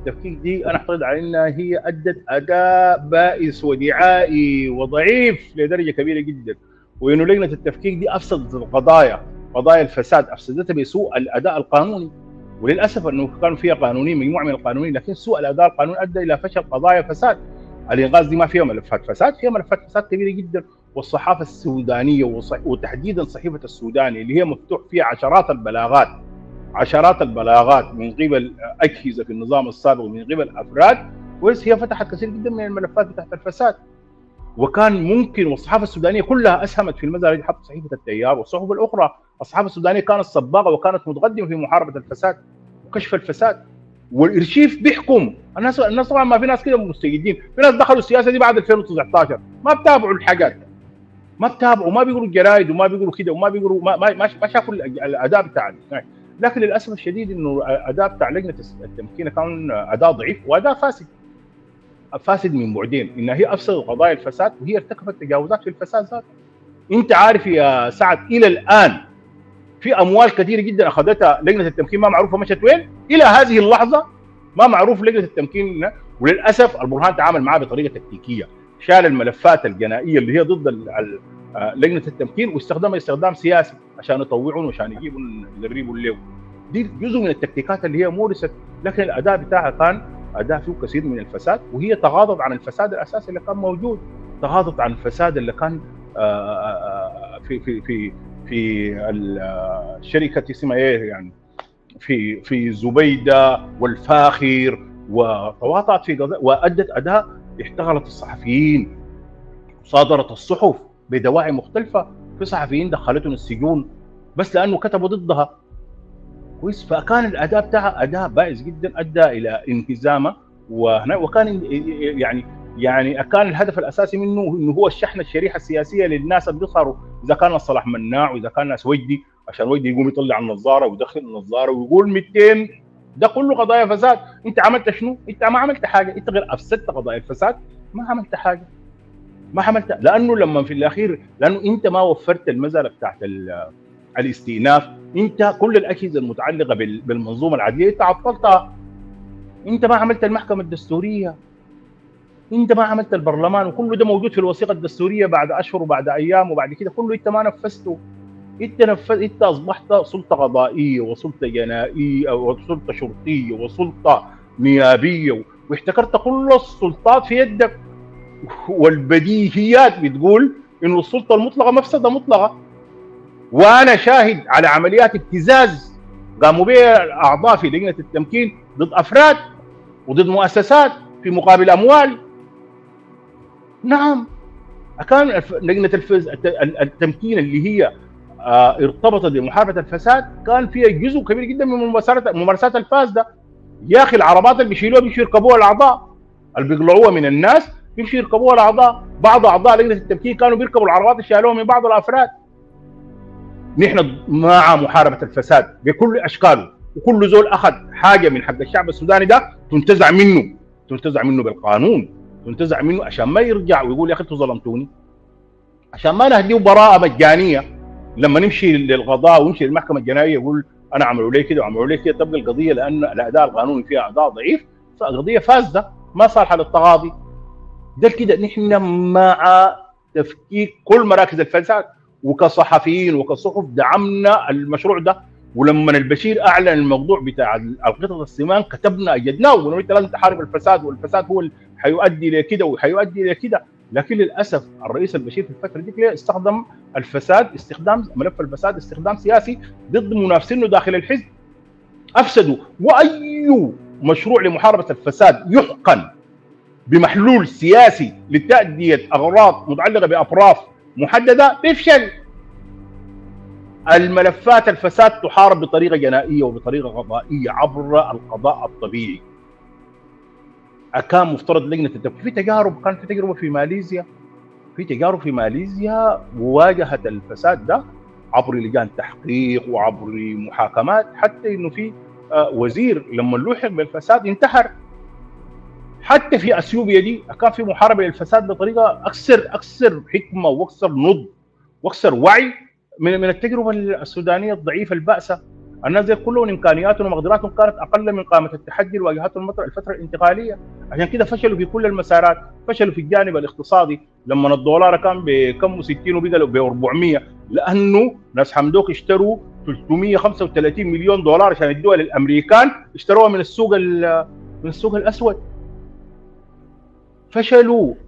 التفكيك دي انا اعتقد على انها هي ادت اداء بائس ودعائي وضعيف لدرجه كبيره جدا، وانه لجنه التفكيك دي افسدت القضايا، قضايا الفساد افسدتها بسوء الاداء القانوني. وللاسف انه كانوا فيها قانونيين، مجموعه من القانونيين، لكن سوء الاداء القانوني ادى الى فشل قضايا فساد. الانغاز دي ما فيها ملفات فساد، فيها ملفات فساد كبيره جدا. والصحافه السودانيه وتحديدا صحيفه السوداني اللي هي مفتوح فيها عشرات البلاغات من قبل اجهزه في النظام السابق ومن قبل افراد، هي فتحت كثير جدا من الملفات بتاعت الفساد. وكان ممكن، والصحافه السودانيه كلها اسهمت في المساله دي، حتى صحيفه التيار والصحف الاخرى. الصحافه السودانيه كانت صباغه وكانت متقدمه في محاربه الفساد وكشف الفساد. والارشيف بيحكم الناس طبعا ما في ناس كده مستجدين، في ناس دخلوا السياسه دي بعد 2019 ما بتابعوا الحاجات، ما بتابعوا، ما بيقولوا الجرايد وما بيقولوا كده وما بيقولوا ما شافوا الاداء بتاع. لكن للاسف الشديد انه الاداء بتاع لجنه التمكين كان اداء ضعيف واداء فاسد من بعدين، انها هي افسدت قضايا الفساد وهي ارتكبت تجاوزات في الفساد ذاته. انت عارف يا سعد الى الان في اموال كثيره جدا اخذتها لجنه التمكين ما معروفه مشت وين الى هذه اللحظه، ما معروف لجنه التمكين. وللاسف البرهان تعامل معها بطريقه تكتيكيه، شال الملفات الجنائيه اللي هي ضد لجنه التمكين واستخدمها استخدام سياسي عشان يطوعون وعشان يجيبوا يدربوا الليل. دي جزء من التكتيكات اللي هي مورست، لكن الاداء بتاعها كان اداء فيه كثير من الفساد، وهي تغاضت عن الفساد الاساسي اللي كان موجود، تغاضت عن الفساد اللي كان في الشركه اسمها ايه يعني في زبيده والفاخر، وتواطأت في قضايا وادت اداء، احتغلت الصحفيين، صادرت الصحف بدواعي مختلفه، في صحفيين دخلتهم السجون بس لانه كتبوا ضدها كويس. فكان الاداء بتاعها اداء بائس جدا، ادى الى انهزامه، وكان يعني كان الهدف الاساسي منه انه هو الشحن الشريحه السياسيه للناس اللي بيظهروا، اذا كان صلاح مناع واذا كان ناس وجدي، عشان وجدي يقوم يطلع النظاره ويدخل النظاره ويقول 200. ده كله قضايا فساد. انت عملت شنو؟ انت ما عملت حاجه، انت غير افسدت قضايا الفساد، ما عملت حاجه، ما عملت. لانه لما في الاخير، لانه انت ما وفرت المساله بتاعت الاستئناف، انت كل الاجهزه المتعلقه بالمنظومه العدليه انت عطلتها. انت ما عملت المحكمه الدستوريه، انت ما عملت البرلمان، وكله ده موجود في الوثيقه الدستوريه بعد اشهر وبعد ايام وبعد كده كله انت ما نفذته. انت اصبحت سلطه قضائيه وسلطه جنائيه وسلطه شرطيه وسلطه نيابيه، واحتكرت كل السلطات في يدك. والبديهيات بتقول انه السلطه المطلقه مفسده مطلقه. وانا شاهد على عمليات ابتزاز قاموا بها اعضاء في لجنه التمكين ضد افراد وضد مؤسسات في مقابل اموال. نعم، كان لجنه التمكين اللي هي ارتبطت بمحاربه الفساد كان فيها جزء كبير جدا من ممارسات الفاسده. يا اخي العربات اللي بيشيلوها بيمشوا يركبوها الاعضاء، اللي بيقلعوها من الناس بيمشوا يركبوها الاعضاء. بعض اعضاء لجنه التمكين كانوا بيركبوا العربات اللي شالوها من بعض الافراد. نحن مع محاربه الفساد بكل اشكاله، وكل زول اخذ حاجه من حق الشعب السوداني ده تنتزع منه بالقانون، تنتزع منه عشان ما يرجع ويقول يا اخي انتوا ظلمتوني، عشان ما نهديه براءه مجانيه لما نمشي للقضاء ونمشي للمحكمه الجنائيه يقول انا عملوا لي كده وعملوا لي كده، تبقى القضيه لان الاداء القانوني فيها اداء ضعيف، قضيه فاسده ما صالحه للتغاضي. ده كده نحن مع تفكيك كل مراكز الفساد، وكصحفيين وكصحف دعمنا المشروع ده. ولما البشير اعلن الموضوع بتاع القطط السمان كتبنا اجدناه وقلنا انت لازم تحارب الفساد، والفساد هو اللي حيؤدي لكده وحيؤدي لكده. لكن للاسف الرئيس البشير في الفتره دي استخدم ملف الفساد استخدام سياسي ضد منافسينه داخل الحزب، افسدوا. واي مشروع لمحاربه الفساد يحقن بمحلول سياسي لتأدية أغراض متعلقة بأطراف محددة بيفشل. الملفات الفساد تحارب بطريقة جنائية وبطريقة قضائية عبر القضاء الطبيعي. كان مفترض لجنة التفكيك في تجارب، كان في تجربة في ماليزيا مواجهة الفساد ده عبر لجان تحقيق وعبر محاكمات، حتى انه في وزير لما لوحق بالفساد انتحر. حتى في اثيوبيا دي كان في محاربه للفساد بطريقه اكثر حكمه واكثر نضج واكثر وعي من التجربه السودانيه الضعيفه البائسه الناس دي كلهم امكانياتهم ومقدراتهم كانت اقل من قامه التحدي اللي واجهتهم الفتره الانتقاليه. عشان كده فشلوا في كل المسارات، فشلوا في الجانب الاقتصادي لما الدولار كان بكم 60 وبقى ب 400، لانه ناس حمدوك اشتروا 335 مليون دولار عشان يدوها للامريكان، اشتروها من السوق الاسود. فشلوا